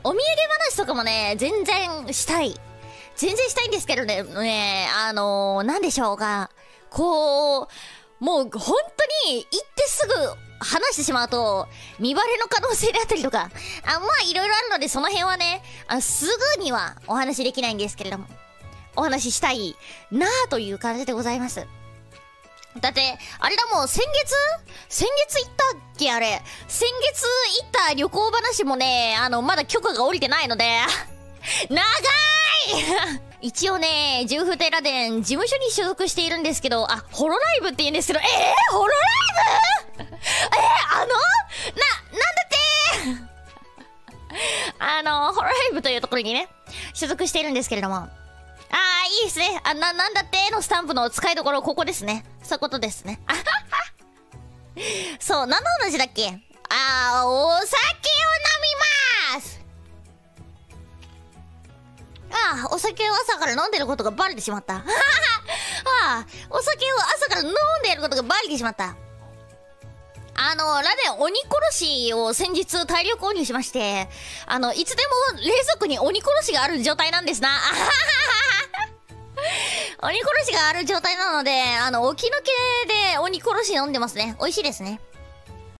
お土産話とかもね、全然したい。全然したいんですけどね、なんでしょうか。こう、もう本当に行ってすぐ話してしまうと、見バレの可能性であったりとか、まあいろいろあるのでその辺はね、すぐにはお話できないんですけれども、お話ししたいなぁという感じでございます。だって、あれだもん、先月行ったっけあれ。先月行った旅行話もね、まだ許可が下りてないので、長い一応ね、ジューフテラ電事務所に所属しているんですけど、ホロライブって言うんですけど、ホロライブなんだってホロライブというところにね、所属しているんですけれども。いいですね。なんだってのスタンプの使いどころ、ここですね。そういうことですね。そう、何の話だっけ？お酒を飲みます。お酒を朝から飲んでることがバレてしまった。お酒を朝から飲んでいることがバレてしまった。ラデン鬼殺しを先日大量購入しまして、いつでも冷蔵庫に鬼殺しがある状態なんですな。鬼殺しがある状態なので、起き抜けで鬼殺し飲んでますね。美味しいですね。